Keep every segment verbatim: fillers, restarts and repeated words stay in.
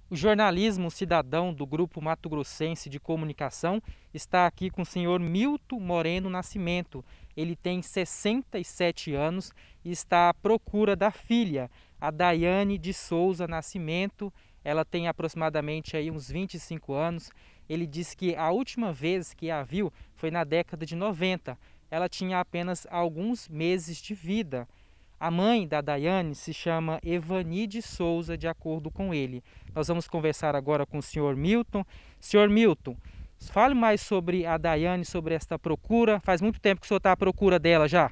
O jornalismo cidadão do Grupo Mato Grossense de Comunicação está aqui com o senhor Milton Moreno Nascimento. Ele tem sessenta e sete anos e está à procura da filha, a Daiane de Souza Nascimento. Ela tem aproximadamente aí uns vinte e cinco anos. Ele disse que a última vez que a viu foi na década de noventa. Ela tinha apenas alguns meses de vida. A mãe da Daiane se chama Evani de Souza, de acordo com ele. Nós vamos conversar agora com o senhor Milton. Senhor Milton, fale mais sobre a Daiane, sobre esta procura. Faz muito tempo que o senhor está à procura dela já?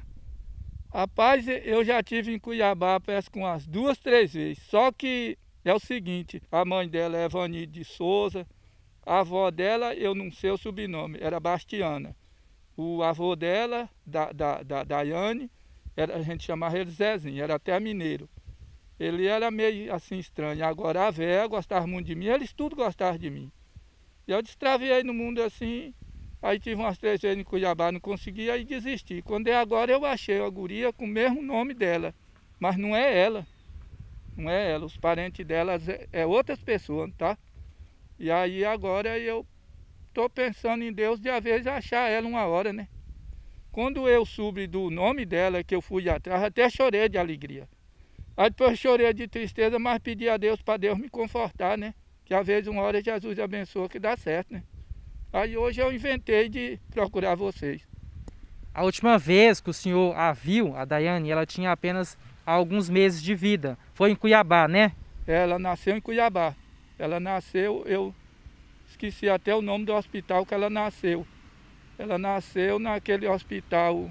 Rapaz, eu já tive em Cuiabá, parece que umas duas, três vezes. Só que é o seguinte, a mãe dela é Evani de Souza, a avó dela, eu não sei o sobrenome, era Bastiana. O avô dela, da, da, da Daiane, era, a gente chamava ele Zezinho, era até mineiro. Ele era meio assim estranho. Agora a véia gostava muito de mim, eles tudo gostavam de mim. E eu destraviei no mundo assim, aí tive umas três vezes em Cuiabá, não consegui, aí desisti. Quando é agora eu achei a guria com o mesmo nome dela, mas não é ela. Não é ela, os parentes dela é, é outras pessoas, tá? E aí agora eu tô pensando em Deus de a vez achar ela uma hora, né? Quando eu soube do nome dela, que eu fui atrás, até chorei de alegria. Aí depois chorei de tristeza, mas pedi a Deus para Deus me confortar, né? Que às vezes uma hora Jesus abençoa que dá certo, né? Aí hoje eu inventei de procurar vocês. A última vez que o senhor a viu, a Daiane, ela tinha apenas alguns meses de vida. Foi em Cuiabá, né? Ela nasceu em Cuiabá. Ela nasceu, eu esqueci até o nome do hospital que ela nasceu. Ela nasceu naquele hospital,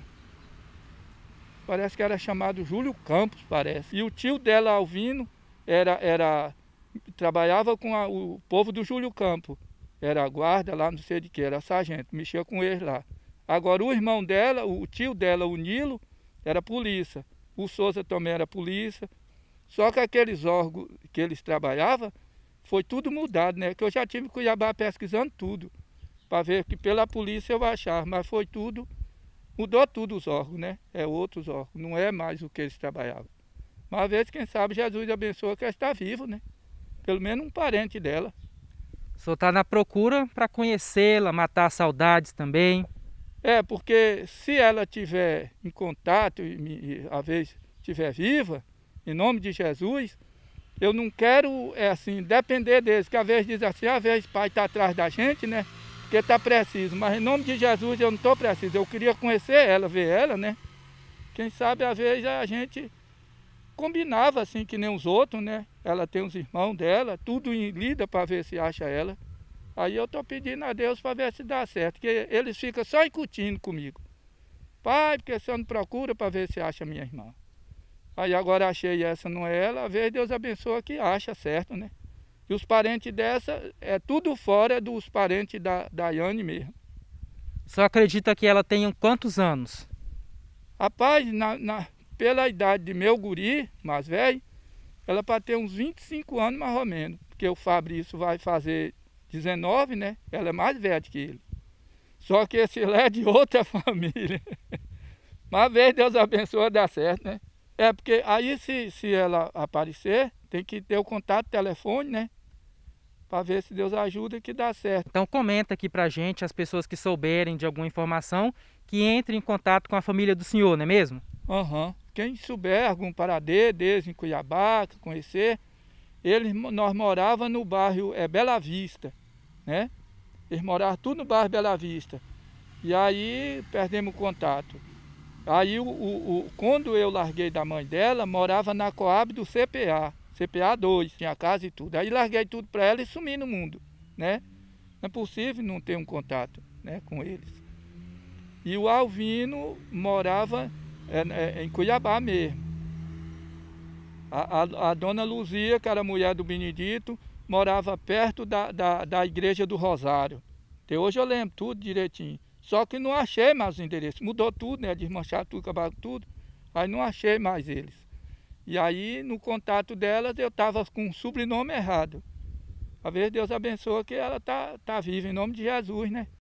parece que era chamado Júlio Campos, parece. E o tio dela, Alvino, era, era, trabalhava com a, o povo do Júlio Campos. Era guarda lá, não sei de que, era sargento, mexia com eles lá. Agora o irmão dela, o tio dela, o Nilo, era polícia. O Souza também era polícia. Só que aqueles órgãos que eles trabalhavam, foi tudo mudado, né? Que eu já tive em Cuiabá pesquisando tudo, para ver que pela polícia eu achava, mas foi tudo, mudou tudo os órgãos, né? É outros órgãos, não é mais o que eles trabalhavam. Mas às vezes, quem sabe, Jesus abençoa que ela está vivo, né? Pelo menos um parente dela. O senhor está na procura para conhecê-la, matar saudades também. É, porque se ela tiver em contato e, e às vezes estiver viva, em nome de Jesus, eu não quero, é assim, depender deles, que às vezes diz assim, às vezes o pai está atrás da gente, né? Porque está preciso, mas em nome de Jesus eu não estou preciso, eu queria conhecer ela, ver ela, né? Quem sabe às vezes a gente combinava assim que nem os outros, né? Ela tem os irmãos dela, tudo em lida para ver se acha ela. Aí eu estou pedindo a Deus para ver se dá certo, porque eles ficam só incutindo comigo. Pai, porque você não procura para ver se acha minha irmã. Aí agora achei essa, não é ela, às vezes Deus abençoa que acha certo, né? E os parentes dessa, é tudo fora dos parentes da Daiane mesmo. Só acredita que ela tenha quantos anos? Rapaz, na, na, pela idade de meu guri, mais velho, ela para ter uns vinte e cinco anos mais ou menos. Porque o Fabrício vai fazer dezenove, né? Ela é mais velha que ele. Só que esse lá é de outra família. Mas às vezes Deus abençoa, dá certo, né? É porque aí se, se ela aparecer, tem que ter o contato telefone, né? Para ver se Deus ajuda que dá certo. Então comenta aqui pra gente, as pessoas que souberem de alguma informação, que entrem em contato com a família do senhor, não é mesmo? Aham. Uhum. Quem souber algum paradeiro deles em Cuiabá, que conhecer, eles, nós morávamos no bairro é, Bela Vista, né? Eles moravam tudo no bairro Bela Vista. E aí perdemos o contato. Aí o, o, o, quando eu larguei da mãe dela, morava na Coab do C P A. C P A dois, tinha casa e tudo. Aí larguei tudo para ela e sumi no mundo, né? Não é possível não ter um contato, né, com eles. E o Alvino morava é, é, em Cuiabá mesmo. A, a, a dona Luzia, que era mulher do Benedito, morava perto da, da, da igreja do Rosário. Até hoje eu lembro tudo direitinho. Só que não achei mais os endereços. Mudou tudo, né? Desmancharam tudo, acabaram tudo. Aí não achei mais eles. E aí, no contato delas, eu estava com o sobrenome errado. Às vezes Deus abençoa que ela está tá viva, em nome de Jesus, né?